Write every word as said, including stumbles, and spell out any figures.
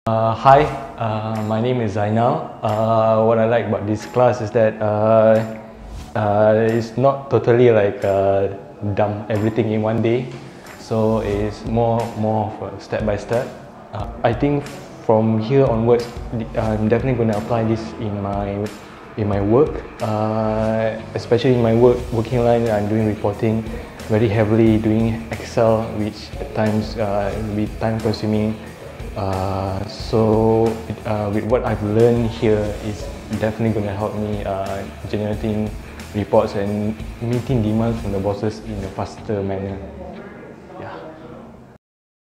Uh, hi, uh, my name is Zainal. Uh, what I like about this class is that uh, uh, it's not totally like uh, dump everything in one day. So it's more more of a step by step. Uh, I think from here onwards, I'm definitely going to apply this in my in my work, uh, especially in my work working line. I'm doing reporting very heavily, doing Excel, which at times uh, will be time consuming. Uh, so uh, with what I've learned here is definitely going to help me uh, generating reports and meeting demands from the bosses in a faster manner.